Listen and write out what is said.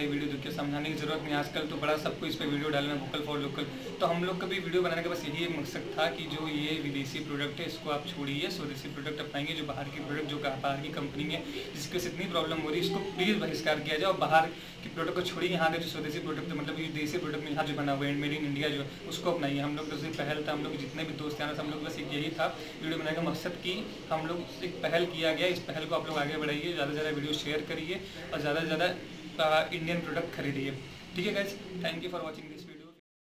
भाई वीडियो देख के समझाने की ज़रूरत नहीं, आजकल तो बड़ा सबको इस पर वीडियो डालना वोकल फॉर लोकल। तो हम लोग का भी वीडियो बनाने का बस यही एक मकसद था कि जो ये विदेशी प्रोडक्ट है इसको आप छोड़िए, स्वदेशी प्रोडक्ट अपनाएंगे। जो बाहर की प्रोडक्ट, जो बाहर की कंपनी है जिसकी वजह से इतनी प्रॉब्लम हो रही है, इसको प्लीज़ बहिष्कार किया जाए और बाहर की प्रोडक्ट को छोड़िए। यहाँ के जो स्वदेशी प्रोडक्ट मतलब ये देसी प्रोडक्ट में यहाँ जो बना हुआ है मेड इन इंडिया जो उसको अपनाइए। हम लोग तो पहल था, हम लोग जितने भी दोस्त हैं हम लोग बस एक यही था वीडियो बनाने का मकसद कि हम लोग एक पहल किया गया, इस पहल को आप लोग आगे बढ़ाइए, ज़्यादा से ज़्यादा वीडियो शेयर करिए और ज़्यादा से ज़्यादा इंडियन प्रोडक्ट खरीदिए। ठीक है guys, thank you for watching this video.